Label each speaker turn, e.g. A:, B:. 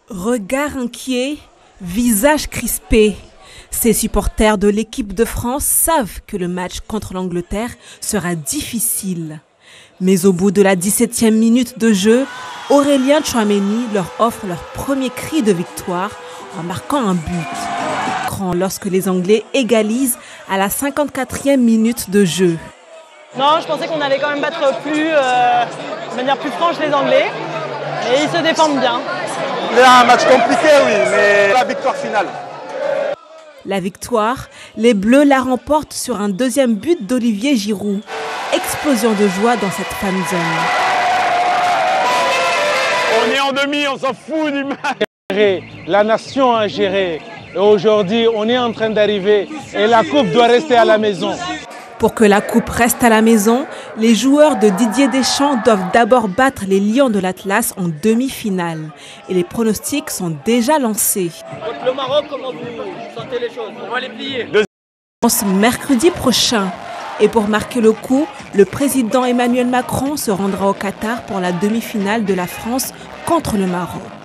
A: Regard inquiet, visage crispé. Ces supporters de l'équipe de France savent que le match contre l'Angleterre sera difficile. Mais au bout de la 17e minute de jeu, Aurélien Tchouaméni leur offre leur premier cri de victoire en marquant un but. Grand lorsque les Anglais égalisent à la 54e minute de jeu.
B: Non, je pensais qu'on allait quand même battre de manière plus franche les Anglais. Et ils se défendent bien.
C: C'est un match compliqué, oui, mais la victoire finale.
A: La victoire, les Bleus la remportent sur un deuxième but d'Olivier Giroud. Explosion de joie dans cette fan zone.
C: On est en demi, on s'en fout du match.
D: La nation a géré. Et aujourd'hui, on est en train d'arriver et la coupe doit rester à la maison.
A: Pour que la coupe reste à la maison, les joueurs de Didier Deschamps doivent d'abord battre les Lions de l'Atlas en demi-finale. Et les pronostics sont déjà lancés.
E: Contre le Maroc, comment vous sentez les choses? On va les plier.
A: Mercredi prochain. Et pour marquer le coup, le président Emmanuel Macron se rendra au Qatar pour la demi-finale de la France contre le Maroc.